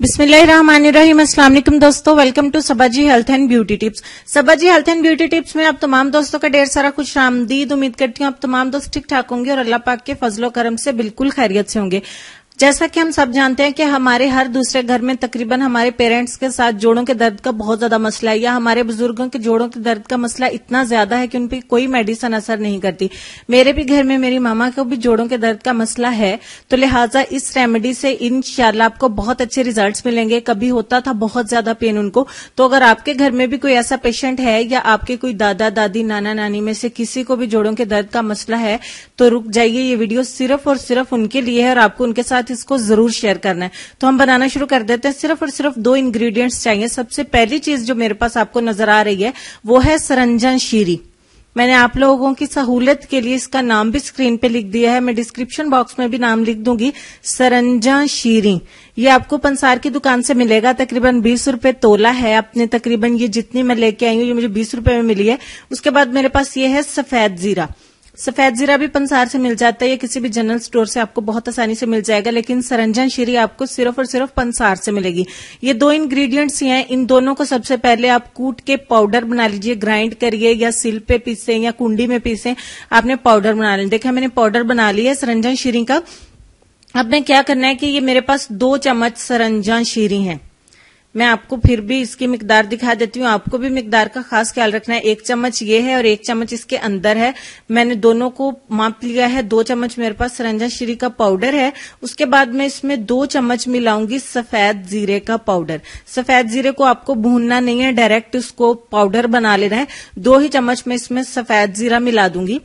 बिस्मिल्लाहिर्रहमानिर्रहीम। अस्सलाम वालेकुम दोस्तों, welcome to Sabaji health and beauty tips. Sabaji health and beauty tips में आप तमाम दोस्तों का ढेर सारा खुश आमदीद। उम्मीद करती हूँ आप तमाम दोस्त ठीक ठाक होंगे और अल्लाह पाक के फजलो करम से बिल्कुल खैरियत से होंगे। जैसा कि हम सब जानते हैं कि हमारे हर दूसरे घर में तकरीबन हमारे पेरेंट्स के साथ जोड़ों के दर्द का बहुत ज्यादा मसला है, या हमारे बुजुर्गों के जोड़ों के दर्द का मसला इतना ज्यादा है कि उन पर कोई मेडिसिन असर नहीं करती। मेरे भी घर में मेरी मामा को भी जोड़ों के दर्द का मसला है, तो लिहाजा इस रेमेडी से इंशाल्लाह आपको बहुत अच्छे रिजल्ट्स मिलेंगे। कभी होता था बहुत ज्यादा पेन उनको, तो अगर आपके घर में भी कोई ऐसा पेशेंट है या आपके कोई दादा दादी नाना नानी में से किसी को भी जोड़ों के दर्द का मसला है, तो रुक जाइए, ये वीडियो सिर्फ और सिर्फ उनके लिए है और आपको उनके साथ इसको जरूर शेयर करना है। तो हम बनाना शुरू कर देते हैं। सिर्फ और सिर्फ 2 इंग्रेडिएंट्स चाहिए। सबसे पहली चीज जो मेरे पास आपको नजर आ रही है वो है सरंजान शीरी। मैंने आप लोगों की सहूलियत के लिए इसका नाम भी स्क्रीन पे लिख दिया है, मैं डिस्क्रिप्शन बॉक्स में भी नाम लिख दूंगी, सरंजान शीरी। ये आपको पंसार की दुकान से मिलेगा, तकरीबन 20 रुपए तोला है। अपने तकरीबन ये जितनी मैं लेके आई हूँ ये मुझे 20 रुपए में मिली है। उसके बाद मेरे पास ये है सफेद जीरा। सफेद जीरा भी पंसार से मिल जाता है, या किसी भी जनरल स्टोर से आपको बहुत आसानी से मिल जाएगा, लेकिन सरंजान शीरी आपको सिर्फ और सिर्फ पंसार से मिलेगी। ये 2 इंग्रेडिएंट्स ही हैं। इन दोनों को सबसे पहले आप कूट के पाउडर बना लीजिए, ग्राइंड करिए या सिल पे पीसे या कुंडी में पीसे, आपने पाउडर बना लेना। देखा मैंने पाउडर बना लिया है सरंजान शीरी का। अब मैं क्या करना है कि ये मेरे पास 2 चम्मच सरंजान शीरी है। मैं आपको फिर भी इसकी मिकदार दिखा देती हूँ, आपको भी मिकदार का खास ख्याल रखना है। 1 चम्मच ये है और 1 चम्मच इसके अंदर है। मैंने दोनों को माप लिया है। 2 चम्मच मेरे पास सरंजान शीरी का पाउडर है। उसके बाद मैं इसमें 2 चम्मच मिलाऊंगी सफेद जीरे का पाउडर। सफेद जीरे को आपको भूनना नहीं है, डायरेक्ट उसको पाउडर बना लेना है। 2 ही चम्मच में इसमें सफेद जीरा मिला दूंगी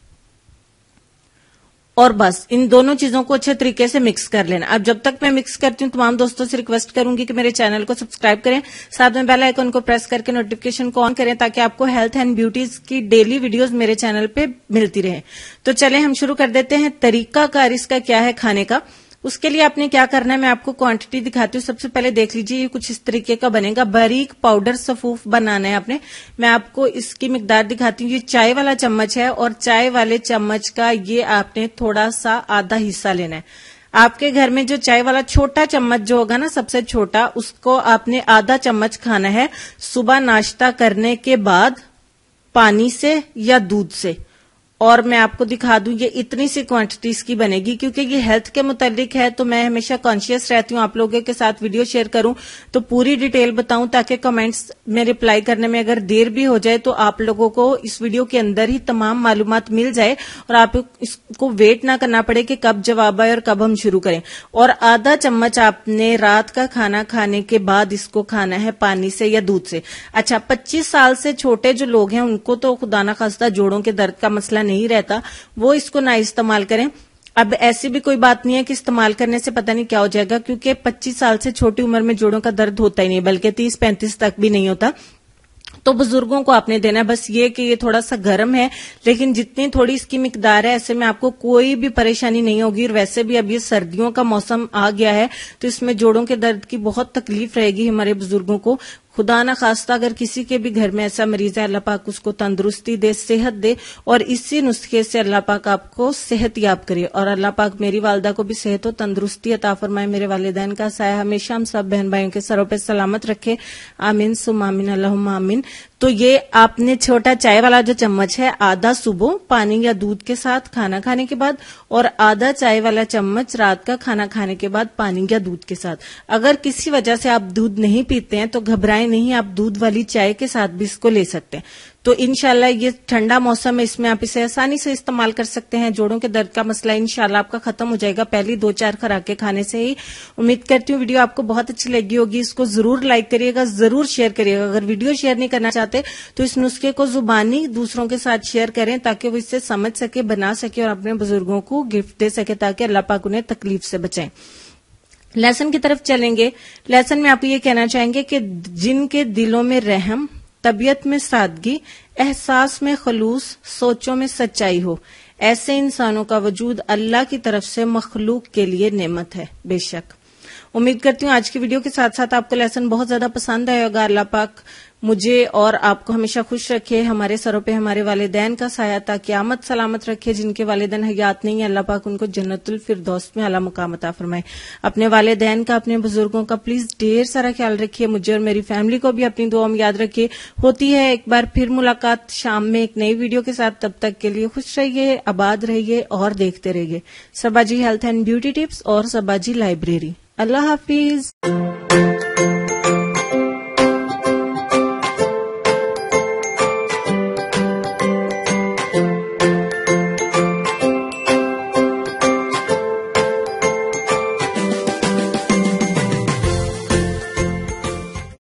और बस इन दोनों चीजों को अच्छे तरीके से मिक्स कर लेना। अब जब तक मैं मिक्स करती हूँ तमाम दोस्तों से रिक्वेस्ट करूंगी कि मेरे चैनल को सब्सक्राइब करें, साथ में बेल आइकन को प्रेस करके नोटिफिकेशन को ऑन करें, ताकि आपको हेल्थ एंड ब्यूटीज की डेली वीडियोस मेरे चैनल पे मिलती रहे। तो चलें हम शुरू कर देते हैं। तरीकाकार इसका क्या है खाने का, उसके लिए आपने क्या करना है मैं आपको क्वांटिटी दिखाती हूँ। सबसे पहले देख लीजिए, ये कुछ इस तरीके का बनेगा। बारीक पाउडर सफूफ बनाना है आपने। मैं आपको इसकी मिकदार दिखाती हूँ। ये चाय वाला चम्मच है और चाय वाले चम्मच का ये आपने थोड़ा सा आधा हिस्सा लेना है। आपके घर में जो चाय वाला छोटा चम्मच जो होगा ना, सबसे छोटा, उसको आपने आधा चम्मच खाना है सुबह नाश्ता करने के बाद पानी से या दूध से। और मैं आपको दिखा दूं, ये इतनी सी क्वांटिटी इसकी बनेगी, क्योंकि ये हेल्थ के मुतालिक है, तो मैं हमेशा कॉन्शियस रहती हूँ आप लोगों के साथ वीडियो शेयर करूं तो पूरी डिटेल बताऊं, ताकि कमेंट्स में रिप्लाई करने में अगर देर भी हो जाए तो आप लोगों को इस वीडियो के अंदर ही तमाम मालूमात मिल जाए और आप इसको वेट ना करना पड़े कि कब जवाब आए और कब हम शुरू करें। और आधा चम्मच आपने रात का खाना खाने के बाद इसको खाना है पानी से या दूध से। अच्छा, 25 साल से छोटे जो लोग हैं उनको तो खुदा ना खास्ता जोड़ों के दर्द का मसला नहीं रहता, वो इसको ना इस्तेमाल करें। अब ऐसी भी कोई बात नहीं है कि इस्तेमाल करने से पता नहीं क्या हो जाएगा, क्योंकि 25 साल से छोटी उम्र में जोड़ों का दर्द होता ही नहीं, बल्कि 30-35 तक भी नहीं होता। तो बुजुर्गों को आपने देना है। बस ये कि ये थोड़ा सा गर्म है, लेकिन जितनी थोड़ी इसकी मिकदार है ऐसे में आपको कोई भी परेशानी नहीं होगी। और वैसे भी अब ये सर्दियों का मौसम आ गया है, तो इसमें जोड़ों के दर्द की बहुत तकलीफ रहेगी हमारे बुजुर्गों को। खुदा ना खास्ता अगर किसी के भी घर में ऐसा मरीज है, अल्लाह पाक उसको तंदुरुस्ती दे, सेहत दे, और इसी नुस्खे से अल्लाह पाक आपको सेहत याब करे। और अल्लाह पाक मेरी वालदा को भी सेहत और तंदुरुस्ती अता फरमाए, मेरे वालिदैन का साया हमेशा हम सब बहन भाइयों के सरों पे सलामत रखे। आमीन सुम आमीन, अल्लाहुम्मा आमीन। तो ये आपने छोटा चाय वाला जो चम्मच है, आधा सुबह पानी या दूध के साथ खाना खाने के बाद, और आधा चाय वाला चम्मच रात का खाना खाने के बाद पानी या दूध के साथ। अगर किसी वजह से आप दूध नहीं पीते हैं तो घबराएं नहीं, आप दूध वाली चाय के साथ भी इसको ले सकते हैं। तो इंशाल्लाह ये ठंडा मौसम है, इसमें आप इसे आसानी से इस्तेमाल कर सकते हैं। जोड़ों के दर्द का मसला इंशाल्लाह आपका खत्म हो जाएगा पहली 2-4 खुराकें खाने से ही। उम्मीद करती हूँ वीडियो आपको बहुत अच्छी लगी होगी। इसको जरूर लाइक करिएगा, जरूर शेयर करिएगा। अगर वीडियो शेयर नहीं करना चाहते तो इस नुस्खे को जुबानी दूसरों के साथ शेयर करें, ताकि वो इससे समझ सके, बना सके और अपने बुजुर्गों को गिफ्ट दे सके, ताकि अल्लाह पाक उन्हें तकलीफ से बचाएं। लेसन की तरफ चलेंगे। लेसन में आप ये कहना चाहेंगे कि जिनके दिलों में रहम, तबीयत में सादगी, एहसास में खलूस, सोचों में सच्चाई हो, ऐसे इंसानों का वजूद अल्लाह की तरफ से मखलूक के लिए नेमत है। बेशक उम्मीद करती हूँ आज की वीडियो के साथ साथ आपको लेसन बहुत ज्यादा पसंद आया होगा। अल्लाह पाक مجھے اور آپ کو ہمیشہ خوش رکھے، ہمارے سروں پہ ہمارے والدین کا سایہ تا قیامت سلامت رکھے، جن کے والدین حیات نہیں ہیں اللہ پاک ان کو جنت الفردوس میں اعلیٰ مقام عطا فرمائے۔ اپنے والدین کا، اپنے بزرگوں کا پلیز ڈھیر سارا خیال رکھیے، مجھے اور میری فیملی کو بھی اپنی دعاؤں میں یاد رکھیے۔ ہوتی ہے ایک بار پھر ملاقات شام میں ایک نئی ویڈیو کے ساتھ، تب تک کے لیے خوش رہیے، آباد رہیے اور دیکھتے رہیے Saba ji health and beauty tips اور سبا جی لائبریری۔ اللہ حافظ۔